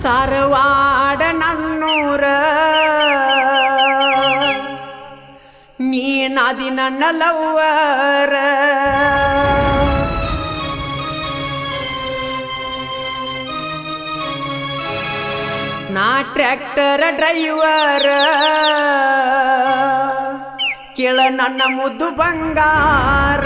ಸಾರವಾಡ ನನ್ನೂರ ನೀನಾದಿ ನನ್ನ ಲವ್ವರ ನಾ tractor driver ಕೇಳ ನನ್ನ ಮುದ್ದು ಬಂಗಾರ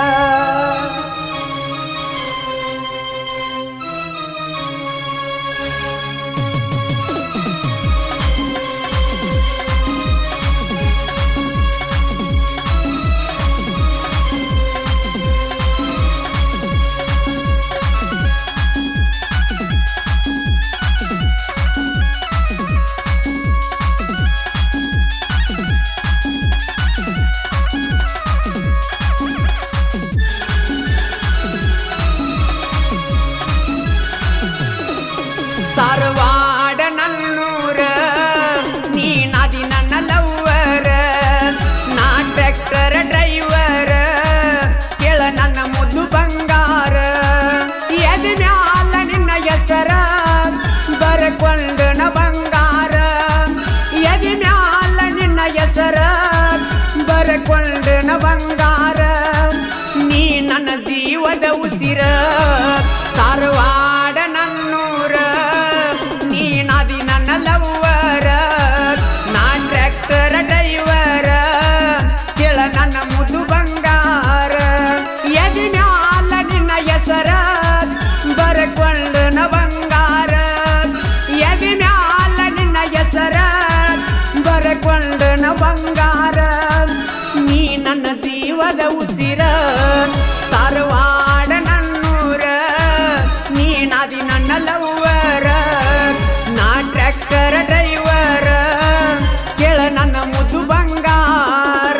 ಸಾರವಾಡ ನನ್ನೂರ ನೀನಾದಿ ನನ್ನ ಲವ್ವರ ನಾ ಟ್ರ್ಯಾಕ್ಟರ್ ಡ್ರೈವರ ಕೇಳ ನನ್ನ ಮುದ್ದು ಬಂಗಾರ ಎದೆ ಮ್ಯಾಲ ನಿನ್ನ ಹೆಸರ ಬರಕೊಂಡನ ಬಂಗಾರ ಎದೆ ಮ್ಯಾಲ ನಿನ್ನ ಹೆಸರ ಬರಕೊಂಡನ ಬಂಗಾರ ನೀ ನನ್ನ ಜೀವದ ಉಸಿರ ಸಾರವಾಡ ನನ್ನೂರ ನೀನಾದಿ ನನ್ನ ಲವ್ವರ ನಾ ಟ್ರ್ಯಾಕ್ಟರ್ ಡ್ರೈವರ ಕೇಳ ನನ್ನ ಮುದ್ದು ಬಂಗಾರ ಎದೆ ಮ್ಯಾಲ ನಿನ್ನ ಹೆಸರ ಬರಕೊಂಡನ ಬಂಗಾರ ಎದೆ ಮ್ಯಾಲ ನಿನ್ನ ಹೆಸರ ಬರಕೊಂಡನ ಬಂಗಾರ ನೀ ನನ್ನ ಜೀವದ ಉಸಿರ ಸಾರವಾಡ ನನ್ನೂರ ನೀನಾದಿ ನನ್ನ ಲವ್ವರ ನಾ ಟ್ರ್ಯಾಕ್ಟರ್ ಡ್ರೈವರ ಕೇಳ ನನ್ನ ಮುದ್ದು ಬಂಗಾರ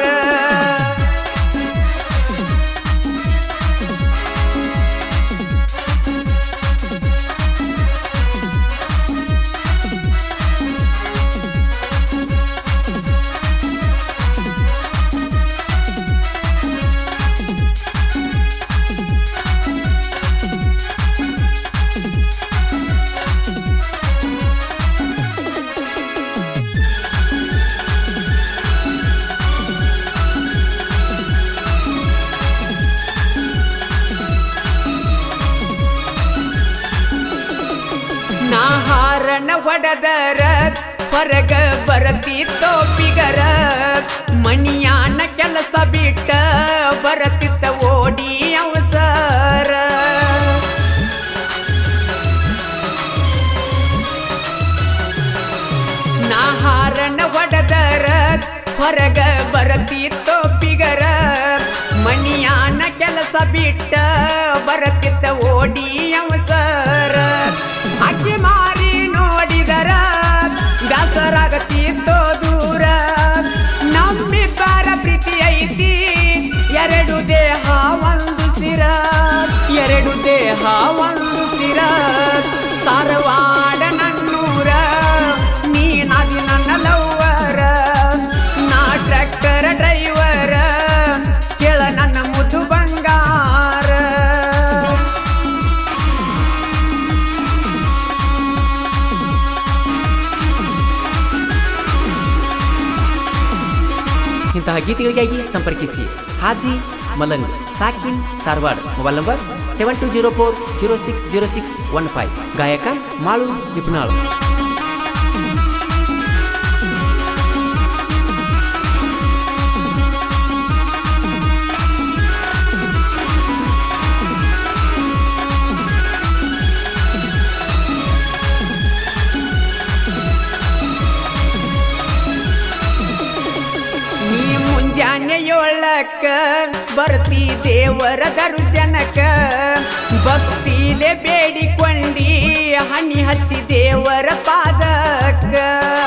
ನಾ ಹಾರನ ಒಡದರ ಹೊರಗ ಬರತಿತ್ತೋ ಬಿಗರ ಮಣಿಯಾನ ಕೆಲಸ ಬಿಟ್ಟ ಬರತಿತ್ತ ಓಡಿ ಅವಸರ ನಾ ಹಾರನ ಒಡದರ ಹೊರಗ ಬರತಿತ್ತೋ ಬಿಗರ ಮಣಿಯಾನ ಕೆಲಸ ಬಿಟ್ಟ ಬರತಿತ್ತ ಓಡಿ ಅವಸರ ಅಕ್ಕಿ ಮಾರಿ ನೋಡಿದರ ಗಾಸರಾಗತ್ತಿತ್ತೋ ದೂರ ನಮ್ಮಿಬ್ಬರ ಪ್ರೀತಿ ಐತಿ ಎರಡು ದೇಹ ಒಂದು ಸಿರ ಎರಡು ದೇಹ ಒಂದು ಸಿರ ಸಾರವಾಡ ನನ್ನೂರ ನೀನಾದಿ ನನ್ನ ಲವ್ವರ ನಾ ಟ್ರ್ಯಾಕ್ಟರ್ ಡ್ರೈವರ ಕೇಳ ನನ್ನ ಮುದ್ದು ಬಂಗಾರ ಇಂತಹ ಗೀತೆಗಳಿಗಾಗಿ ಸಂಪರ್ಕಿಸಿ ಹಾಜಿ ಮಲಂಗ್ ಸಾಕಿನ್ ಸಾರವಾಡ ಮೊಬೈಲ್ ನಂಬರ್ 7204060615 ಗಾಯಕ ಮಾಳು ನಿಪುಣಾಳು ಮುಂಜಾನೆಯೊಳಕ ಬರ್ತಿ ದೇವರ ದರ್ಶನಕ ಭಕ್ತಿಲೆ ಬೇಡಿಕೊಂಡಿ ಹನಿ ಹಚ್ಚಿ ದೇವರ ಪಾದಕ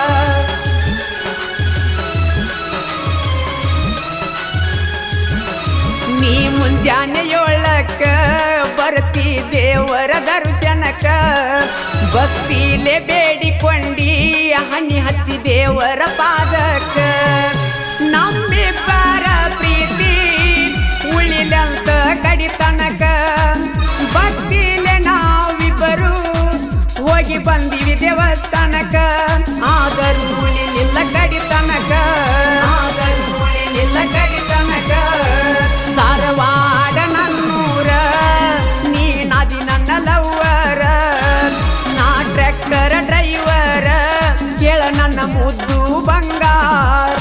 ನೀ ಮುಂಜಾನೆಯೊಳಕ ಬರ್ತಿ ದೇವರ ದರ್ಶನಕ ಭಕ್ತಿಲೆ ಬೇಡಿಕೊಂಡಿ ಹನಿ ಹಚ್ಚಿ ದೇವರ ಪಾದಕ ನಮ್ಮಿಬ್ಬರ ಪ್ರೀತಿ ಉಳಿಲಂತ ಕಡಿತನಕ ಭಕ್ತಿಲೆ ನಾವಿಬ್ಬರು ಹೋಗಿ ಹೋಗಿ ಬಂದಿವಿ ದೇವಸ್ಥಾನಕ ಆದರೂ ಉಳಿಲಿಲ್ಲ ಕಡಿತನಕ ಸಾರವಾಡ ನನ್ನೂರ ನೀನಾದಿ ನನ್ನ ಲವ್ವರ ನಾ ಟ್ರ್ಯಾಕ್ಟರ್ ಡ್ರೈವರ ಕೇಳ ನನ್ನ ಮುದ್ದು ಬಂಗಾರ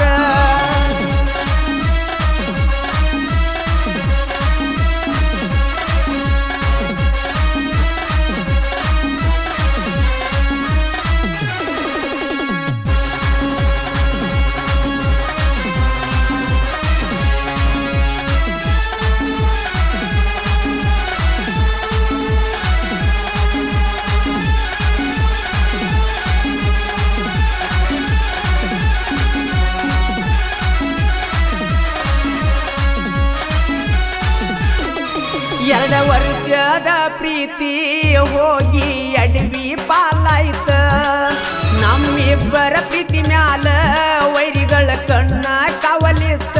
ಎರಡು ವರ್ಷದ ಪ್ರೀತಿ ಹೋಗಿ ಅಡವಿ ಪಾಲಾಯ್ತ ನಮ್ಮಿಬ್ಬರ ಪ್ರೀತಿ ಮ್ಯಾಲ ವೈರಿಗಳ ಕಣ್ಣ ಕಾವಲಿತ್ತ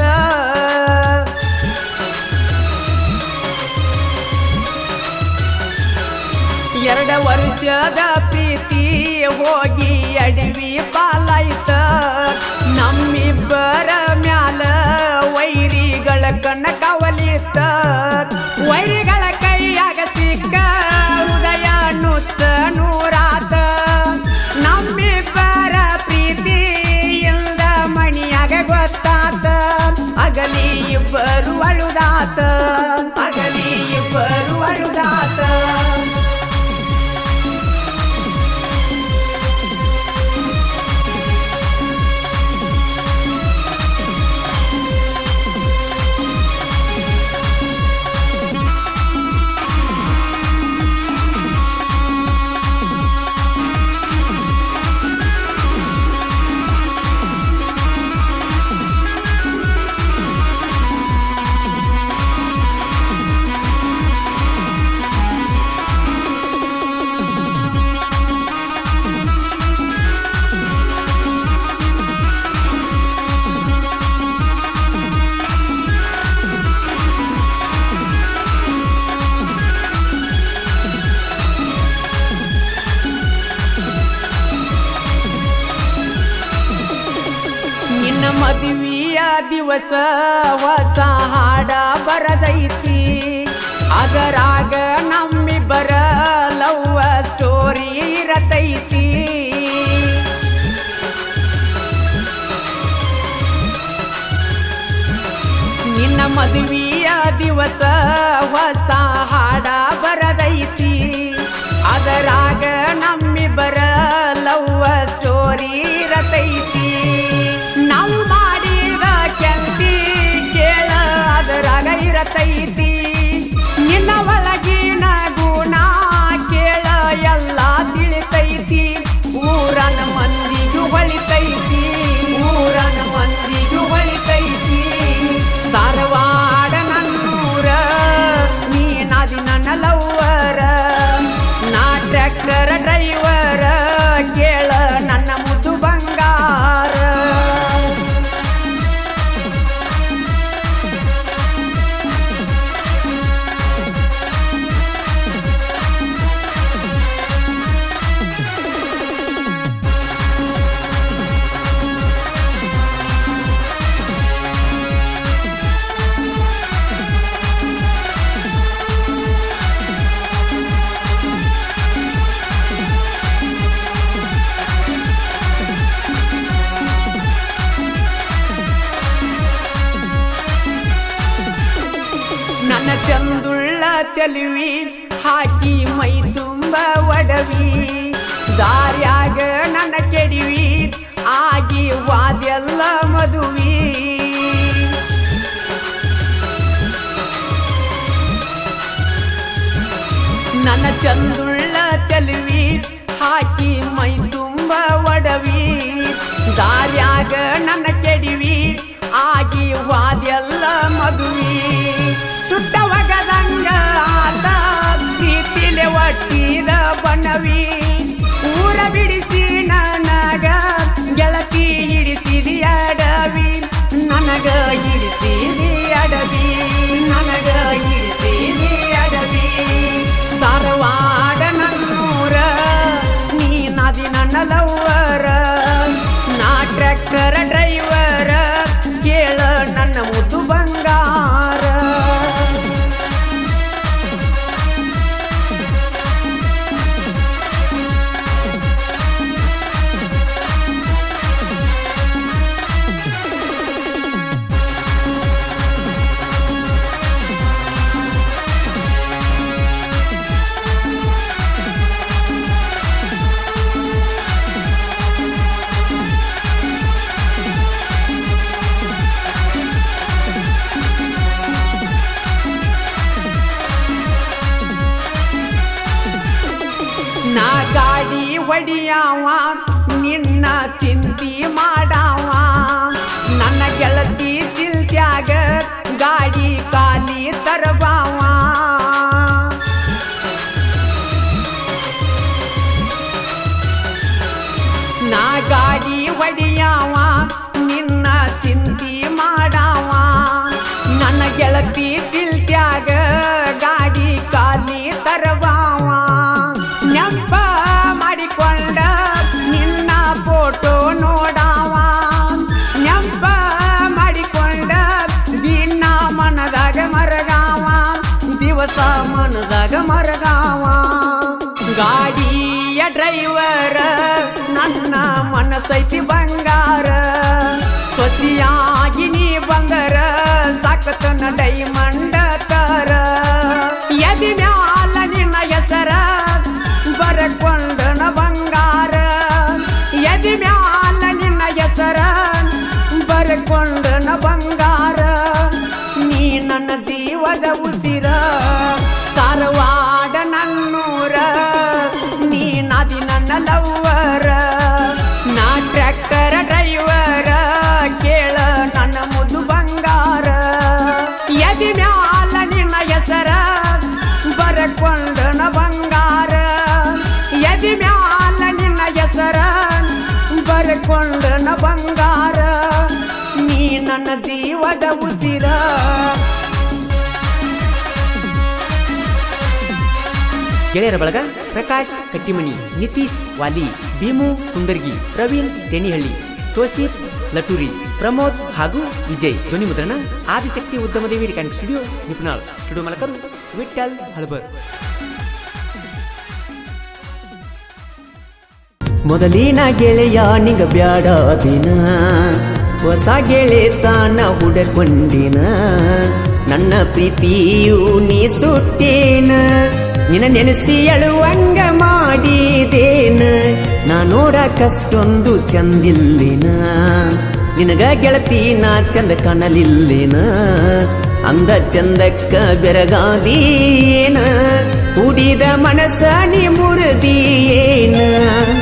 ಎರಡು ವರ್ಷದ ಪ್ರೀತಿ ಹೋಗಿ ಅಡವಿ ಪಾಲಾಯ್ತ ನಮ್ಮಿಬ್ಬರ ಮ್ಯಾಲ ವೈರಿಗಳ ಕಣ್ಣ ಕಾವಲಿತ್ತ ವೈರಿಗಳ ಕೈಯಾಗ ಸಿಕ್ಕ ಹೃದಯ ನುಚ್ಚ ನೂರಾತ ನಮ್ಮಿಬ್ಬರ ಪ್ರೀತಿಯಿಂದ ಮಣಿಯಾಗ ಗೊತ್ತಾತ ಅಗಲಿ ಇಬ್ಬರು ಅಳುದಾತ ಅಗಲಿ ಇಬ್ಬರು ಅಳುದಾತ ಮದುವೆಯ ದಿವಸ ಹೊಸ ಹಾಡ ಬರದೈತಿ ಅದರಾಗ ನಮ್ಮಿಬ್ಬರ ಲವ್ ಸ್ಟೋರಿ ಇರತೈತಿ ನಿನ್ನ ಮದುವೆಯ ದಿವಸ ಹೊಸ ಹಾಡ ಬರದೈತಿ ಅದರಾಗ ನಮ್ಮಿಬ್ಬರ ಲವ್ ಸ್ಟೋರಿ ಇರತೈತಿ ನಾವು ಮಾಡಿದ ಕೆಲ್ತಿ ಕೇಳ ಅದರಾಗ ಇರತೈತಿ ನಿನ್ನ ಒಳಗಿನ ಗುಣ ಕೇಳ ಎಲ್ಲ ತಿಳಿತೈತಿ ಊರನ ಮಂದಿಗೂ ಹೊಳಿತೈತಿ ಊರನ ಮಂದಿಗೂ ಹೊಳಿತೈತಿ ಸಾರವಾಡ ನನ್ನೂರ ನೀನಾದಿ ನನ್ನ ಲವ್ವರ ನಾ ಟ್ರ್ಯಾಕ್ಟರ್ ಡ್ರೈವರ ಕೇಳ ನನ್ನ ಮುದ್ದು ಬಂಗಾರ ನನ್ನ ಚಂದುಳ್ಳ ಚೆಲುವಿ ಹಾಕಿ ಮೈ ತುಂಬ ಒಡವಿ ದಾರ್ಯಾಗ ನನ್ನ ಕೆಡವಿ ಆಗಿ ವಾದೆಲ್ಲ ಮದುವಿ ನನ್ನ ಚಂದುಳ್ಳ ಚೆಲುವಿ ಹಾಕಿ ಮೈ ತುಂಬ ಒಡವಿ ದಾರ್ಯಾಗ ನನ್ನ ಕೆಡವಿ ಆಗಿ ವಾದೆಲ್ಲ ಮದುವಿ ಸುಟ್ಟವಗದಂಗ ಆತ ಪ್ರೀತಿಲೆ ಒಟ್ಟಿದ ಬಣ್ಣವಿ ಊರ ಬಿಡಿಸಿ ನನಗ ಗೆಳತಿ ಹಿಡಿಸಿದಿ ಅಡವಿ ನನಗ ಹಿಡಿಸಿದಿ ಅಡವಿ ನನಗ ಹಿಡಿಸಿದಿ ಅಡವಿ ಸಾರವಾಡ ನನ್ನೂರ ನೀ ಹೊಡಿಯಾವ ನಿನ್ನ ಚಿಂತಿ ಮಾಡಾವ ನನ್ನ ಗೆಳತಿ ಚಿಲ್ತ್ಯಾಗ ಗಾಡಿ ಕಾಲಿ ತರಬಾವ ನಾ ಗಾಡಿ ಹೊಡಿಯಾವ ನಿನ್ನ ಚಿಂತಿ ಮಾಡಾವ ನನ್ನ ಗೆಳತಿ ಚಿಲ್ತ್ಯಾಗ ಗಾಡಿ ಕಾಲಿ ತರಬಾವ ನೆಂಪ ಮಾಡಿಕೊಂಡ ನಿನ್ನ ಫೋಟೋ ನೋಡಾವ ನೆಂಪ ಮಾಡಿಕೊಂಡ ದಿನ ಮನದಾಗ ಮರಗಾವ ದಿವಸ ಮನದಾಗ ಮರಗಾವ ಗಾಡಿಯ ಡ್ರೈವರ ನನ್ನ ಮನಸೈತಿ ಬಂಗಾರ ಸ್ವಸಿಯಾಗಿ ನೀ ಬಂಗಾರ ಸಾಕತನ ಡೈಮಂಡ ತರ ಎದಿ ಮ್ಯಾಲ ನಿನ್ನ ಹೆಸರ ಬರಕೊಂಡನ ಬಂಗಾರ ಎದಿ ಮ್ಯಾಲ ನಿನ್ನ ಹೆಸರ ಬರಕೊಂಡನ ಬಂಗಾರ ನೀ ನನ್ನ ಜೀವದ ಉಸಿರ ಸಾರವಾಡ ನನ್ನೂರ ನೀ ನದಿ ನನ್ನ ಲವ್ವರ ನಾ ಟ್ರ್ಯಾಕ್ಟರ್ ಡ್ರೈವರ ಕೇಳ ನನ್ನ ಮುದ್ದು ಬಂಗಾರ ಎದಿ ಮ್ಯಾಲ ನಿನ್ನ ಹೆಸರ ಬರಕೊಂಡನ ಬಂಗಾರ ಎದಿ ಮ್ಯಾಲ ನಿನ್ನ ಹೆಸರ ಬರಕೊಂಡನ ಬಂಗಾರ ನೀ ನನ್ನ ಜೀವದ ಉಸಿರ ಗೆಳೆಯರ ಬಳಗ ಪ್ರಕಾಶ್ ಕಟ್ಟಿಮನಿ, ನಿತೀಶ್ ವಾಲಿ, ಭೀಮು ಕುಂದರ್ಗಿ, ಪ್ರವೀಣ್ ತೆನಿಹಳ್ಳಿ, ತೋಸೀಫ್ ಲಟೂರಿ, ಪ್ರಮೋದ್ ಹಾಗೂ ವಿಜಯ್. ಧ್ವನಿ ಮುದ್ರಣ Adishakti Udyamadevi recording studio Nipunal. Studio ಮಾಲಕರು ವಿಠಲ್ ಹಳಬರ್. ಮೊದಲಿನ ಗೆಳೆಯ ನಿಗ ಬ್ಯಾಡ ದಿನ ಹೊಸ ಗೆಳೆತನ ಹುಡಕೊಂಡಿನ ನನ್ನ ಪ್ರೀತಿಯು ನೀ ಸುಟ್ಟೇನ ನಿನ್ನ ನೆನೆಸಿ ಅಳುವಂಗ ಮಾಡಿದೇನ ನಾ ನೋಡಕಷ್ಟೊಂದು ಚಂದಿಲ್ಲಿನ ನಿನಗ ಗೆಳತಿ ನಾ ಚಂದ ಕಾಣಲಿಲ್ಲಿನ ಅಂದ ಚಂದಕ್ಕ ಬೆರಗಾದೀನ ಉಡಿದ ಮನಸ್ಸ ನೀ ಮುರಿದಿಯೇನ